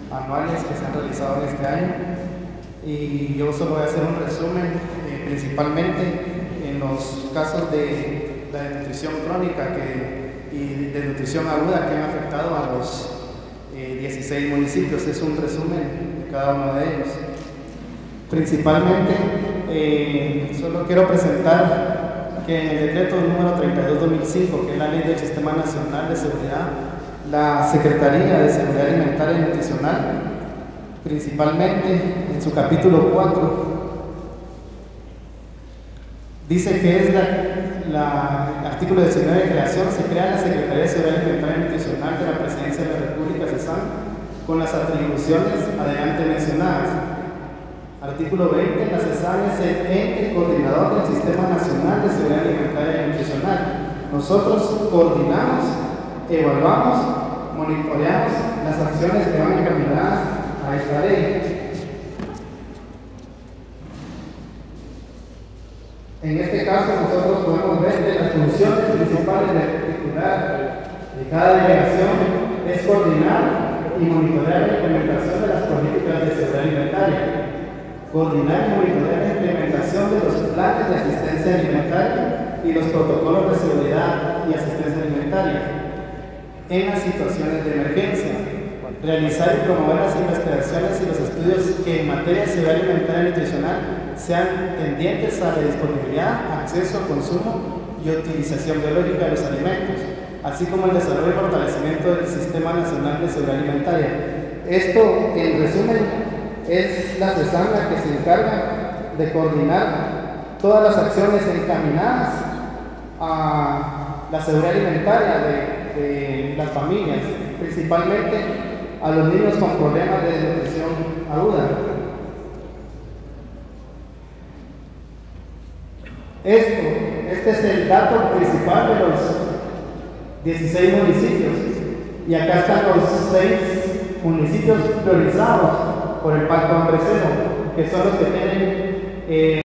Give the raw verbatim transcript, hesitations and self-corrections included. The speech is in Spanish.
anuales que se han realizado en este año, y yo solo voy a hacer un resumen eh, principalmente en los casos de la desnutrición crónica que, y desnutrición aguda que han afectado a los eh, dieciséis municipios. Es un resumen de cada uno de ellos. Principalmente, eh, solo quiero presentar que en el decreto número treinta y dos barra dos mil cinco, que es la ley del Sistema Nacional de Seguridad, la Secretaría de Seguridad Alimentaria y Nutricional, principalmente en su capítulo cuatro, dice que es la, la artículo diecinueve de creación, se crea la Secretaría de Seguridad Alimentaria y Nutricional de la Presidencia de la República, CESAN, con las atribuciones adelante mencionadas. Artículo veinte, la CESAN es el ente coordinador del Sistema Nacional de Seguridad Alimentaria y Nutricional. Nosotros coordinamos, evaluamos, monitoreamos las acciones que van encaminadas a esta ley. En este caso, nosotros podemos ver que las funciones principales del titular de cada delegación es coordinar y monitorear la implementación de las políticas de seguridad alimentaria, coordinar y monitorear la implementación de los planes de asistencia alimentaria y los protocolos de seguridad y asistencia alimentaria en las situaciones de emergencia, realizar y promover las investigaciones y los estudios que en materia de seguridad alimentaria y nutricional sean tendientes a la disponibilidad, acceso, consumo y utilización biológica de los alimentos, así como el desarrollo y fortalecimiento del Sistema Nacional de Seguridad Alimentaria. Esto, en resumen, es la CESAN la que se encarga de coordinar todas las acciones encaminadas a la seguridad alimentaria de, de las familias, principalmente a los niños con problemas de desnutrición aguda. Esto, este es el dato principal de los dieciséis municipios, y acá están los seis municipios priorizados por el Pacto Hambre Cero, que son los que tienen eh,